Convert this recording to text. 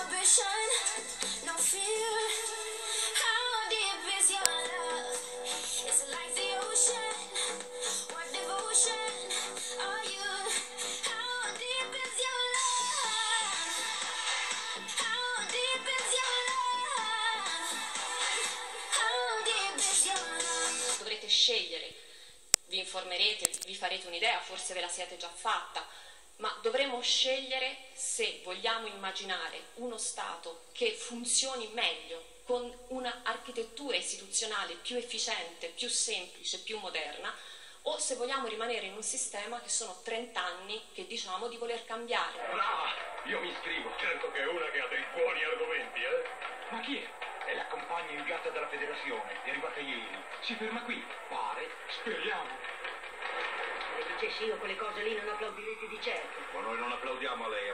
ambition, no fear. How deep is your love? Is it like the ocean? What devotion are you? How deep is your love? How deep is your love? How deep is your love? Dovrete scegliere, vi informerete, vi farete un'idea, forse ve la siete già fatta, ma dovremo scegliere se vogliamo immaginare uno Stato che funzioni meglio, con un'architettura istituzionale più efficiente, più semplice, più moderna, o se vogliamo rimanere in un sistema che sono 30 anni che diciamo di voler cambiare. Brava! Io mi iscrivo. Certo che è una che ha dei buoni argomenti, Ma chi è? È la compagna in gatta della federazione, è arrivata ieri. Si ferma qui? Pare. Speriamo. Se dicessi io quelle cose lì non applaudirete di certo. Ma noi non applaudiamo a lei.